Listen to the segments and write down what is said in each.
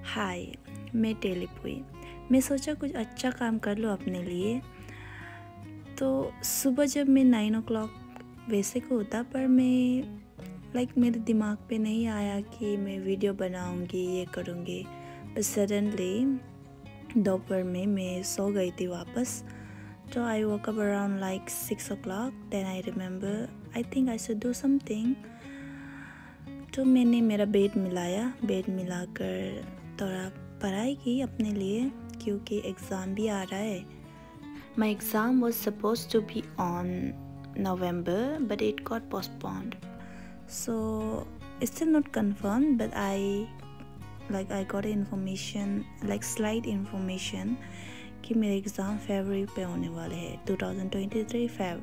हाय, मैं टेलीपुई। मैं सोचा कुछ अच्छा काम कर लूँ अपने लिए। तो सुबह जब मैं 9 o'clock वैसे को होता, पर मैं मेरे दिमाग पे नहीं आया कि मैं वीडियो बनाऊंगी, ये करूँगी। बस सडनली दोपहर में मैं सो गई थी वापस। तो I woke up around 6 o'clock। Then I remember I think I should do something. तो मैंने मेरा बेड मिलाकर थोड़ा पढ़ाई की अपने लिए, क्योंकि एग्ज़ाम भी आ रहा है। My exam was suppose to be on November but it got postponed, so still not confirm, but I got information, slight information कि मेरे एग्ज़ाम फरवरी पे होने वाले हैं, 2023 फेब।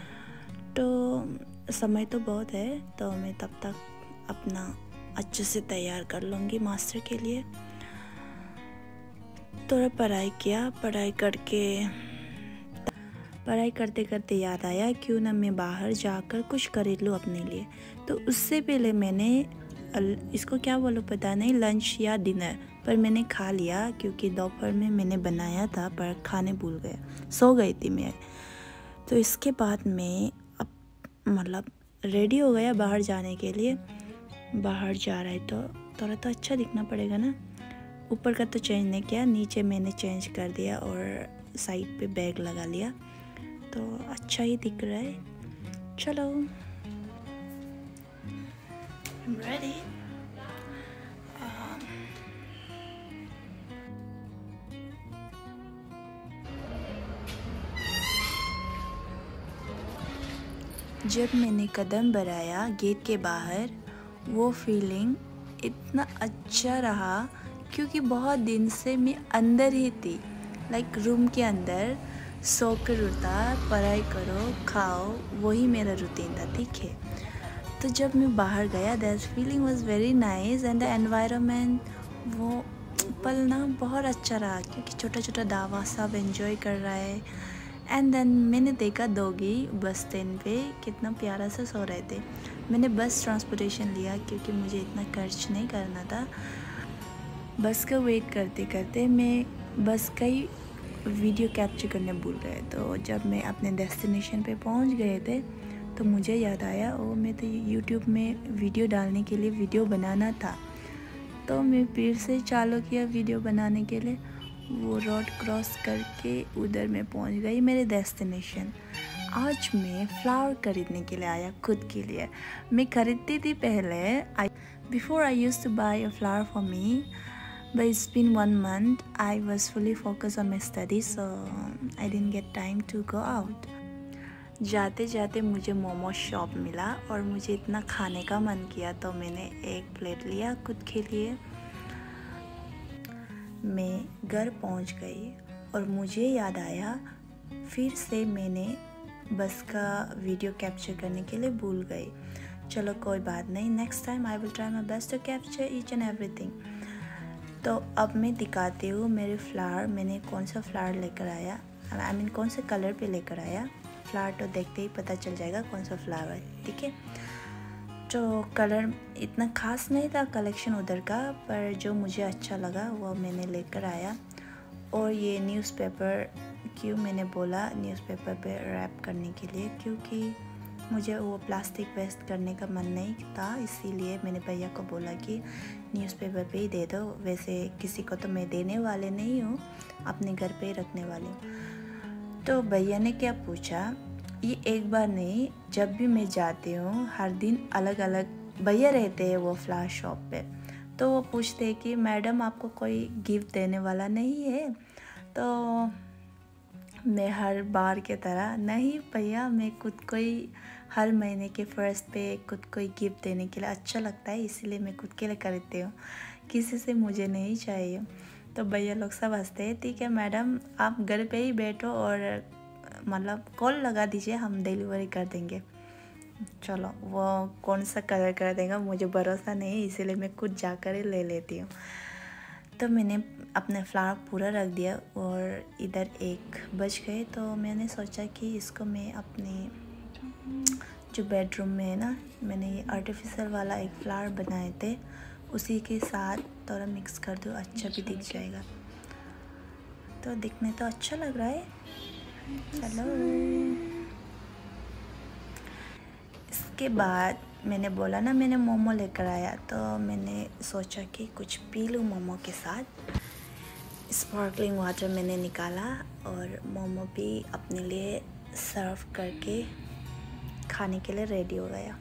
तो समय तो बहुत है, तो मैं तब तक अपना अच्छे से तैयार कर लूँगी मास्टर के लिए। थोड़ा पढ़ाई करते करते याद आया क्यों ना मैं बाहर जाकर कुछ खरीद लूँ अपने लिए। तो उससे पहले मैंने इसको क्या बोलो पता नहीं, लंच या डिनर, पर मैंने खा लिया क्योंकि दोपहर में मैंने बनाया था पर खाने भूल गया, सो गई थी मैं। तो इसके बाद मैं रेडी हो गया बाहर जाने के लिए। बाहर जा रहा है तो थोड़ा तो अच्छा दिखना पड़ेगा ना। ऊपर का तो चेंज नहीं किया, नीचे मैंने चेंज कर दिया और साइड पे बैग लगा लिया, तो अच्छा ही दिख रहा है। चलो, I'm ready. जब मैंने कदम बढ़ाया गेट के बाहर, वो फीलिंग इतना अच्छा रहा क्योंकि बहुत दिन से मैं अंदर ही थी, रूम के अंदर सो कर उठा, पढ़ाई करो, खाओ, वही मेरा रूटीन था, ठीक है। तो जब मैं बाहर गया, that feeling was very nice and the environment, वो पल ना बहुत अच्छा रहा क्योंकि छोटा छोटा दावा सब एंजॉय कर रहा है। एंड देन मैंने देखा डॉगी बस स्टैंड पे कितना प्यारा सा सो रहे थे। मैंने बस ट्रांसपोर्टेशन लिया क्योंकि मुझे इतना खर्च नहीं करना था। बस का वेट करते करते मैं बस का ही वीडियो कैप्चर करने भूल गए। तो जब मैं अपने डेस्टिनेशन पे पहुंच गए थे तो मुझे याद आया, ओ मैं तो यूट्यूब में वीडियो डालने के लिए वीडियो बनाना था। तो मैं फिर से चालू किया वीडियो बनाने के लिए। वो रोड क्रॉस करके उधर मैं पहुंच गई मेरे डेस्टिनेशन। आज मैं फ्लावर खरीदने के लिए आया खुद के लिए। मैं खरीदती थी पहले, before I used to buy a flower for me, but it's been 1 month. I was fully focused on my studies, so I didn't get time to go out. जाते जाते मुझे मोमो शॉप मिला और मुझे इतना खाने का मन किया, तो मैंने एक प्लेट लिया खुद के लिए। मैं घर पहुंच गई और मुझे याद आया फिर से मैंने बस का वीडियो कैप्चर करने के लिए भूल गई। चलो कोई बात नहीं, next time I will try my best to capture each and everything. तो अब मैं दिखाती हूँ मेरे फ्लावर, मैंने कौन सा फ्लावर लेकर आया, कौन से कलर पे लेकर आया। फ्लावर तो देखते ही पता चल जाएगा कौन सा फ्लावर है, ठीक है। तो कलर इतना ख़ास नहीं था कलेक्शन उधर का, पर जो मुझे अच्छा लगा वो मैंने लेकर आया। और ये न्यूज़पेपर, क्यों मैंने बोला न्यूज़पेपर पे रैप करने के लिए, क्योंकि मुझे वो प्लास्टिक वेस्ट करने का मन नहीं था, इसीलिए मैंने भैया को बोला कि न्यूज़पेपर पे ही दे दो। वैसे किसी को तो मैं देने वाले नहीं हूँ, अपने घर पे ही रखने वाली हूँ। तो भैया ने क्या पूछा, ये एक बार नहीं, जब भी मैं जाती हूँ हर दिन अलग अलग भैया रहते हैं वो फ्लावर शॉप पे। तो वो पूछते हैं कि मैडम आपको कोई गिफ्ट देने वाला नहीं है। तो मैं हर बार के तरह, नहीं भैया, मैं खुद को ही हर महीने के फर्स्ट पे खुद को ही गिफ्ट देने के लिए अच्छा लगता है, इसीलिए मैं खुद के लिए खरीदती हूँ, किसी से मुझे नहीं चाहिए। तो भैया लोग सब हंसते हैं, ठीक है मैडम, आप घर पे ही बैठो और कॉल लगा दीजिए, हम डिलीवरी कर देंगे। चलो, वो कौन सा कलर कर देगा मुझे भरोसा नहीं, इसीलिए मैं खुद जाकर ही ले लेती हूँ। तो मैंने अपने फ्लावर पूरा रख दिया और इधर 1 बज गए। तो मैंने सोचा कि इसको मैं अपने जो बेडरूम में है ना, मैंने ये आर्टिफिशियल वाला एक फ्लावर बनाए थे, उसी के साथ थोड़ा मिक्स कर दो, अच्छा भी दिख जाएगा। तो दिखने तो अच्छा लग रहा है। चलो, इसके बाद मैंने बोला ना मैंने मोमो लेकर आया, तो मैंने सोचा कि कुछ पी लूँ मोमो के साथ। स्पार्कलिंग वाटर मैंने निकाला और मोमो भी अपने लिए सर्व करके खाने के लिए रेडी हो गया।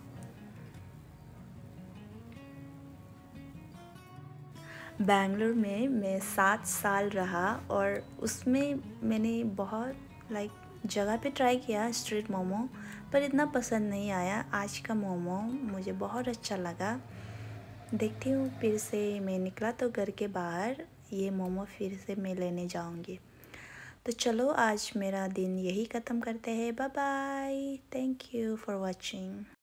बेंगलुरु में मैं 7 साल रहा और उसमें मैंने बहुत जगह पे ट्राई किया स्ट्रीट मोमो, पर इतना पसंद नहीं आया। आज का मोमो मुझे बहुत अच्छा लगा। देखती हूँ, फिर से मैं निकला तो घर के बाहर ये मोमो फिर से मैं लेने जाऊँगी। तो चलो, आज मेरा दिन यही ख़त्म करते हैं। Bye bye, thank you for watching.